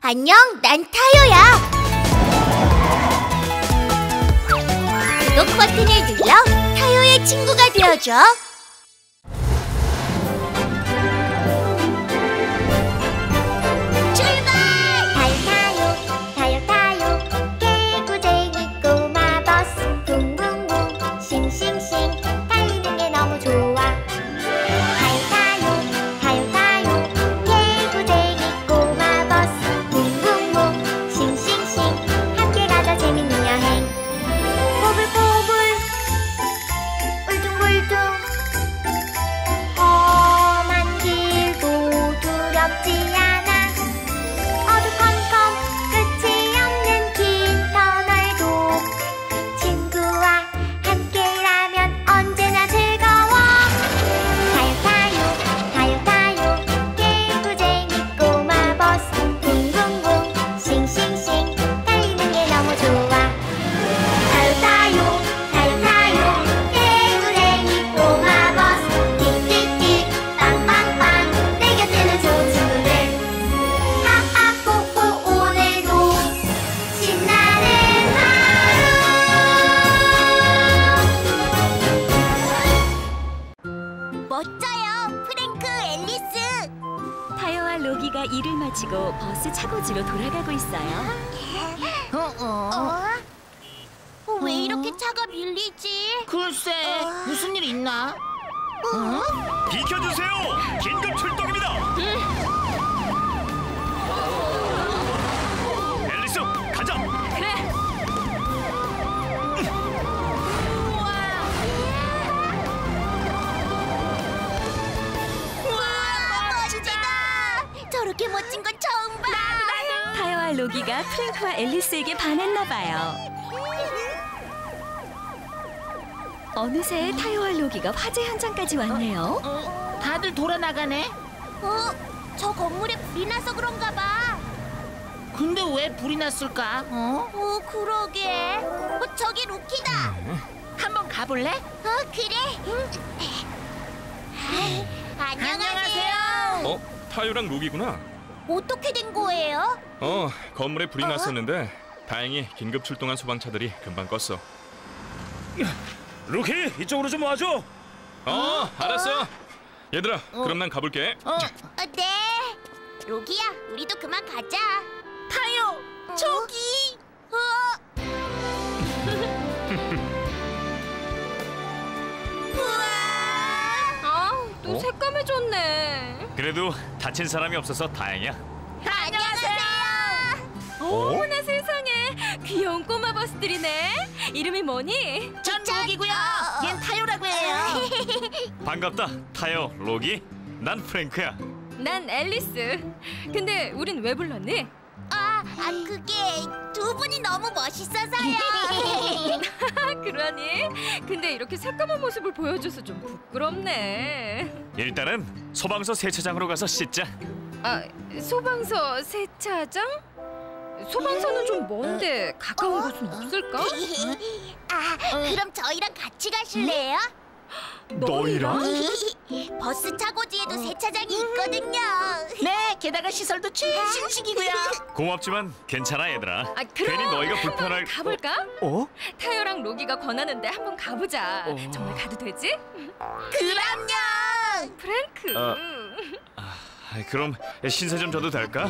안녕, 난 타요야. 구독 버튼을 눌러 타요의 친구가 되어줘. 출발! 타요, 타요, 타요. 개구쟁이 꼬마 버스 붕붕붕 싱싱싱 달리는 게 너무 좋아. 타요, 타요, 타요, 타요. 개구쟁이 꼬마 버스 붕붕붕 싱싱싱 함께 가자 재밌는 여행. 꼬불꼬불 울퉁불퉁 험한 길도 두렵지 않아. 어두컴컴 끝이 없는 긴 터널도 친구와 함께라면 언제나 즐거워. 타요 타요 타요 타요 개구쟁이 꼬마 버스 붕붕붕 싱싱싱 달리는 게 너무 좋아. 타요 타요 타요 타요 개구쟁이 꼬마 버스 띡띡띡 빵빵빵 내 곁에는 좋은 친구들. 하하 호호 오늘도 신나는 하루. 멋져요, 프랭크, 앨리스. 타요와 로기가 일을 마치고 버스 차고지로 돌아가고 있어요. 왜 이렇게 차가 밀리지? 글쎄, 무슨 일 있나? 비켜주세요! 긴급 출동입니다! 앨리스, 가자! 그래. 멋지다. 저렇게 멋진 건 처음 봐. 타요와 로기가 프랭크와 앨리스에게 반했나 봐요. 어느새 타요와 로기가 화재 현장까지 왔네요. 다들 돌아나가네? 저 건물에 불이 나서 그런가 봐. 근데 왜 불이 났을까? 그러게. 저기 루키다. 한번 가볼래? 그래. 안녕하세요. 타요랑 록이구나. 어떻게 된 거예요? 건물에 불이 났었는데 다행히 긴급 출동한 소방차들이 금방 껐어. 루키, 이쪽으로 좀 와줘. 알았어. 얘들아, 그럼 난 가볼게. 네. 로기야, 우리도 그만 가자. 타요! 저기. 또 새까매졌네. 그래도 다친 사람이 없어서 다행이야. 안녕하세요. 어머나 세상에, 귀여운 꼬마 버스들이네. 이름이 뭐니? 전 록이고요. 얜 타요라고 해요. 반갑다, 타요, 록이. 난 프랭크야. 난 앨리스. 근데 우린 왜 불렀니? 그게 두 분이 너무 멋있어서요. 그러니? 근데 이렇게 새까만 모습을 보여줘서 좀 부끄럽네. 일단은 소방서 세차장으로 가서 씻자. 소방서 세차장? 소방서는 좀 먼데 가까운 곳은 없을까? 그럼 저희랑 같이 가실래요? 너희랑? 버스 차고지에도 세차장이 있거든요. 네, 게다가 시설도 최신식이고요. 고맙지만 괜찮아, 얘들아. 그럼 괜히 너희가 한번 불편할... 가볼까? 타요랑 로기가 권하는데 한번 가보자. 정말 가도 되지? 그럼요. 프랭크. 그럼 신세 좀 져도 될까?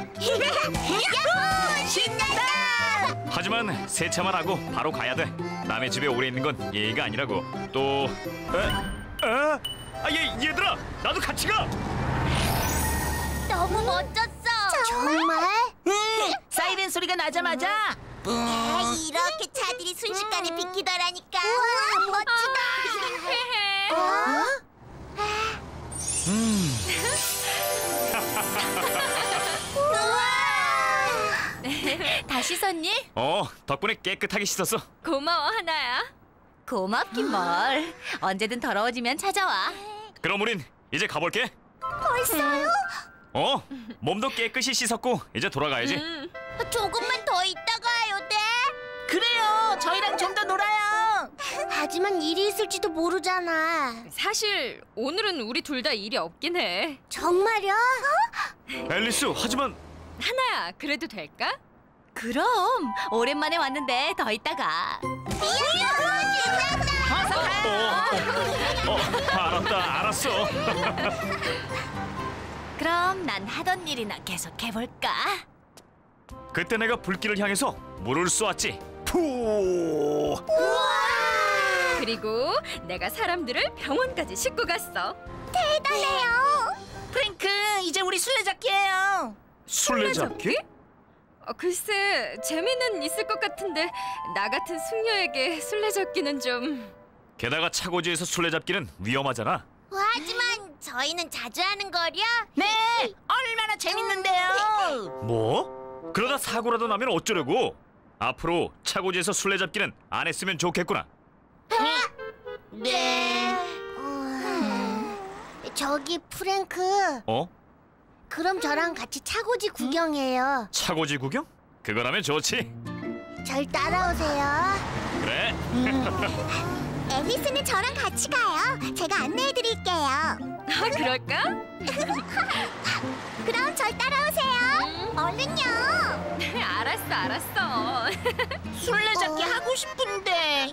야호! 신난다. 하지만 세차만 하고 바로 가야 돼. 남의 집에 오래 있는 건 예의가 아니라고. 또... 얘들아! 나도 같이 가! 너무 멋졌어. 정말? 사이렌 소리가 나자마자 이렇게 차들이 순식간에 비키더라니까. 멋지다. 다 씻었니? 덕분에 깨끗하게 씻었어. 고마워, 하나야. 고맙긴 뭘. 언제든 더러워지면 찾아와. 그럼 우린 이제 가볼게. 벌써요? 몸도 깨끗이 씻었고 이제 돌아가야지. 조금만 더 있다 가요, 네? 그래요. 저희랑 좀 더 놀아요. 하지만 일이 있을지도 모르잖아. 사실 오늘은 우리 둘 다 일이 없긴 해. 정말요? 앨리스, 하지만 하나야, 그래도 될까? 그럼 오랜만에 왔는데 더 있다가. 알았다, 알았어. 그럼 난 하던 일이나 계속 해볼까? 그때 내가 불길을 향해서 물을 쏘았지. 푸. 그리고 내가 사람들을 병원까지 싣고 갔어. 대단해요. 프랭크, 이제 우리 술래잡기예요. 술래잡기? 글쎄, 재미는 있을 것 같은데 나 같은 숙녀에게 술래잡기는 좀... 게다가 차고지에서 술래잡기는 위험하잖아. 하지만 저희는 자주 하는 거려. 네, 얼마나 재밌는데요. 뭐? 그러다 사고라도 나면 어쩌려고? 앞으로 차고지에서 술래잡기는 안 했으면 좋겠구나. 네. 저기 프랭크, 어? 그럼 저랑 같이 차고지 구경해요. 차고지 구경? 그거라면 좋지. 절 따라오세요. 그래. 앨리스는 저랑 같이 가요. 제가 안내해드릴게요. 그럴까? 그럼 절 따라오세요. 얼른요. 알았어. 술래잡기 하고 싶은데.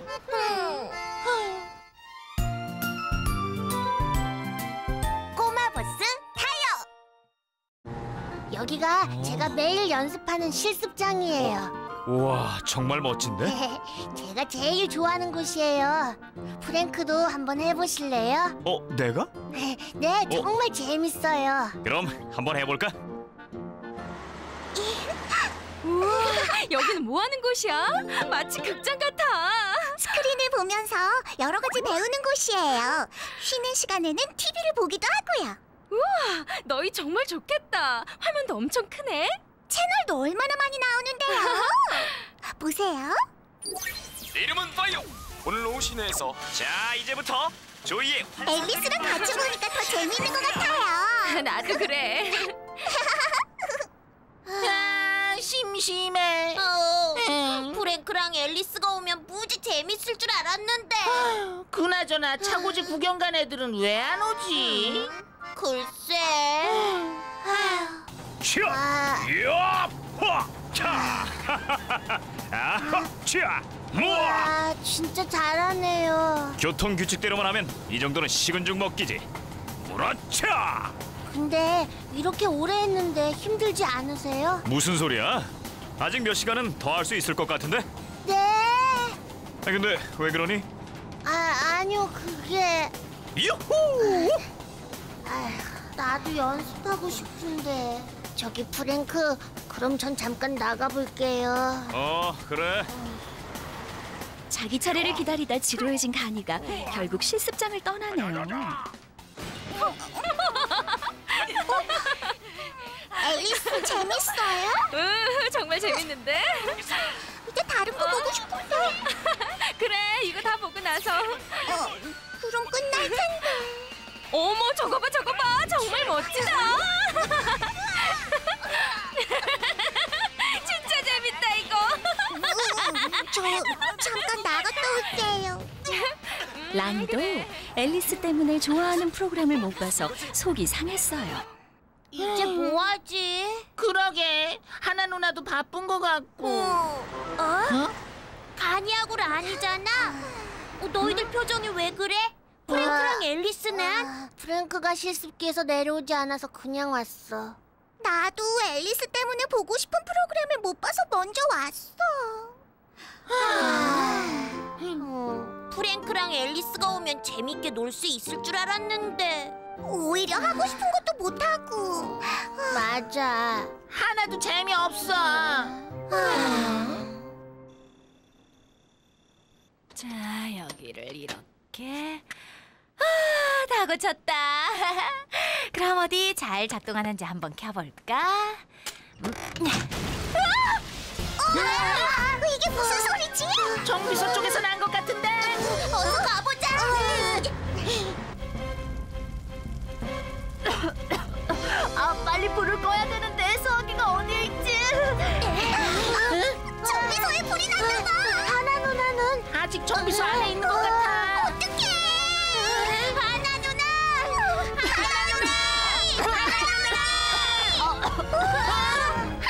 꼬마 버스 타요. 여기가 제가 매일 연습하는 실습장이에요. 우와, 정말 멋진데? 제가 제일 좋아하는 곳이에요. 프랭크도 한번 해보실래요? 내가? 네, 정말 재밌어요. 그럼 한번 해볼까? 우와, 여기는 뭐 하는 곳이야? 마치 극장 같아. 스크린을 보면서 여러 가지 배우는 곳이에요. 쉬는 시간에는 TV를 보기도 하고요. 우와, 너희 정말 좋겠다. 화면도 엄청 크네. 채널도 얼마나 많이 나오는데요. 보세요. 내 이름은 파이오. 오늘 오후 시내에서 자, 이제부터 조이의 앨리스랑 같이 보니까 더 재밌는 것 같아요. 나도 그래. 아, 심심해. 프랭크랑 앨리스가 오면 무지 재밌을 줄 알았는데. 그나저나 차고지 구경 간 애들은 왜 안 오지? 글쎄. 차, 야, 화, 차, 아하, 차, 모아. 진짜 잘하네요. 교통 규칙대로만 하면 이 정도는 식은 죽 먹기지. 무라차. 근데 이렇게 오래 했는데 힘들지 않으세요? 무슨 소리야? 아직 몇 시간은 더 할 수 있을 것 같은데? 네. 근데 왜 그러니? 아니요, 그게 유후! 나도 연습하고 싶은데. 저기 프랭크, 그럼 전 잠깐 나가볼게요. 그래. 자기 차례를 기다리다 지루해진 가니가 결국 실습장을 떠나네요. 앨리스 재밌어요? 정말 재밌는데? 이제 다른 거 보고 싶은데. 그래, 이거 다 보고 나서. 그럼 끝날 텐데. 어머, 저거 봐. 정말 멋지다. 진짜 재밌다, 이거. 저 잠깐 나갔다 올게요. 라니도 앨리스 때문에 좋아하는 프로그램을 못 봐서 속이 상했어요. 이제 뭐하지? 그러게, 하나 누나도 바쁜 것 같고. 가니하고 라니잖아. 너희들 표정이 왜 그래? 프랭크랑 앨리스는? 프랭크가 실습기에서 내려오지 않아서 그냥 왔어. 나도 앨리스 때문에 보고 싶은 프로그램을 못 봐서 먼저 왔어. 프랭크랑 앨리스가 오면 재밌게 놀 수 있을 줄 알았는데 오히려 하고 싶은 것도 못하고. 맞아. 하나도 재미없어. 자, 여기를 이렇게. 다 고쳤다. 그럼 어디 잘 작동하는지 한번 켜볼까? 이게 무슨 소리지? 정비소 쪽에서 난 것 같은데. 어서 가보자. 빨리 불을 꺼야 되는데 소화기가 어디에 있지? 정비소에 불이 났나 봐. 하나 누나는 아직 정비소 안에 있는 것 같아. 어떡해. 하나 누나. 하나 누나. 하나 누나.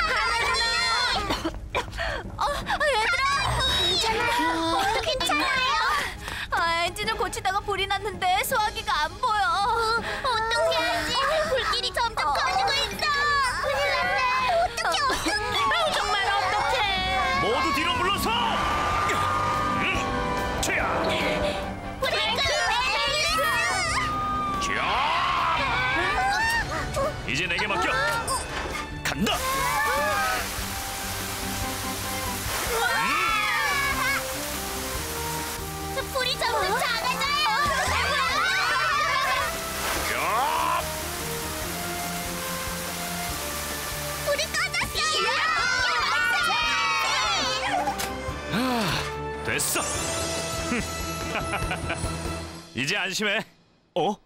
펼치다가 불이 났는데 소화기가 안 보여. 어떻게 하지? 불길이 점점 커지고 있어. 큰일 났네. 어떡해. 정말 어떡해. 모두 뒤로 물러서. 튀야. 프랭크 앨리스. 이제 내게 맡겨. 간다. 불이 점점 작아져요. 불이 꺼졌어요. 됐어. 이제 안심해. 어?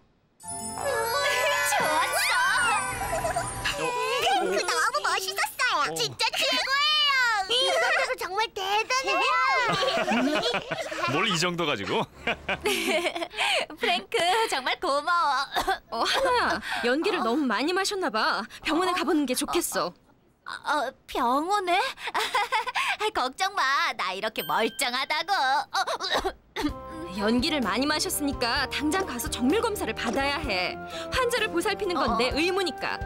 좋았어. 그 너무 멋있었어요. 진짜 최고예요. 이것도 정말 대단해요. 뭘 이 정도 가지고? 프랭크 정말 고마워. 하나, 연기를 너무 많이 마셨나 봐. 병원에 가보는 게 좋겠어. 병원에? 걱정 마. 나 이렇게 멀쩡하다고. 연기를 많이 마셨으니까 당장 가서 정밀 검사를 받아야 해. 환자를 보살피는 건 내 의무니까.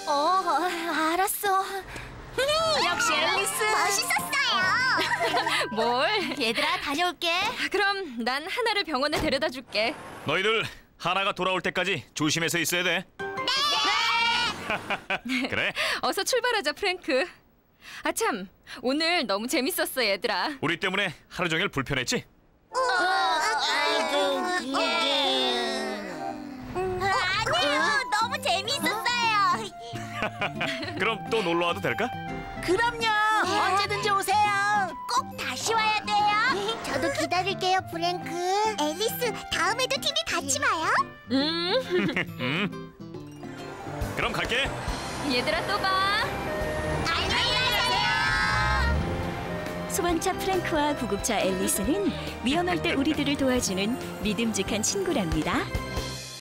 알았어. 역시 앨리스. 멋있었어요. 뭘? 얘들아, 다녀올게. 그럼 난 하나를 병원에 데려다 줄게. 너희들 하나가 돌아올 때까지 조심해서 있어야 돼. 네. 그래. 어서 출발하자, 프랭크. 아참, 오늘 너무 재밌었어, 얘들아. 우리 때문에 하루 종일 불편했지? 아니요, 너무 재밌었어요. 그럼 또 놀러 와도 될까? 그럼요. 언제든지 오세요. 꼭 다시 와야 돼요. 저도 기다릴게요, 프랭크. 앨리스, 다음에도 TV 같이 봐요. 그럼 갈게. 얘들아, 또 봐. 안녕히 가세요. 소방차 프랭크와 구급차 앨리스는 위험할 때 우리들을 도와주는 믿음직한 친구랍니다.